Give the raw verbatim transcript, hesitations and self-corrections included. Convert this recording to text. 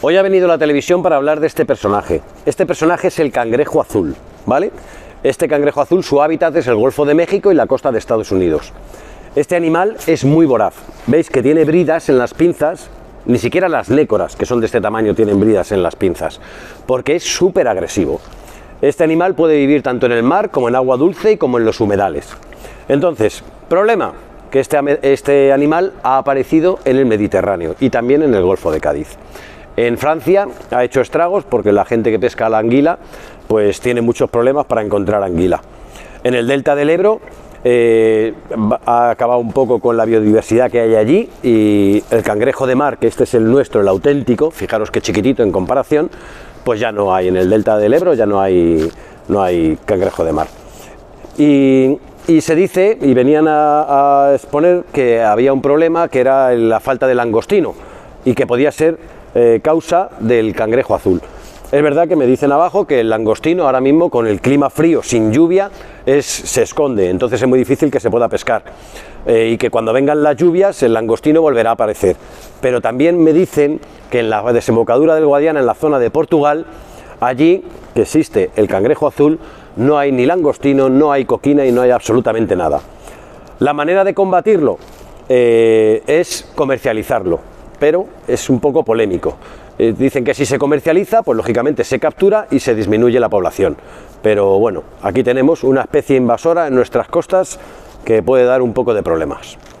Hoy ha venido la televisión para hablar de este personaje. Este personaje es el cangrejo azul, ¿vale? Este cangrejo azul, su hábitat es el Golfo de México y la costa de Estados Unidos. Este animal es muy voraz. Veis que tiene bridas en las pinzas, ni siquiera las nécoras, que son de este tamaño, tienen bridas en las pinzas, porque es súper agresivo. Este animal puede vivir tanto en el mar como en agua dulce y como en los humedales. Entonces, problema, que este, este animal ha aparecido en el Mediterráneo y también en el Golfo de Cádiz. En Francia ha hecho estragos porque la gente que pesca la anguila pues tiene muchos problemas para encontrar anguila. En el delta del Ebro eh, ha acabado un poco con la biodiversidad que hay allí y el cangrejo de mar, que este es el nuestro, el auténtico, fijaros qué chiquitito en comparación, pues ya no hay en el delta del Ebro, ya no hay, no hay cangrejo de mar. Y, y se dice, y venían a, a exponer que había un problema que era la falta de langostino y que podía ser eh, causa del cangrejo azul. Es verdad que me dicen abajo que el langostino ahora mismo con el clima frío, sin lluvia, es, se esconde, entonces es muy difícil que se pueda pescar eh, y que cuando vengan las lluvias el langostino volverá a aparecer. Pero también me dicen que en la desembocadura del Guadiana, en la zona de Portugal, allí que existe el cangrejo azul, no hay ni langostino, no hay coquina y no hay absolutamente nada. La manera de combatirlo eh, es comercializarlo, pero es un poco polémico. Eh, dicen que si se comercializa, pues lógicamente se captura y se disminuye la población. Pero bueno, aquí tenemos una especie invasora en nuestras costas que puede dar un poco de problemas.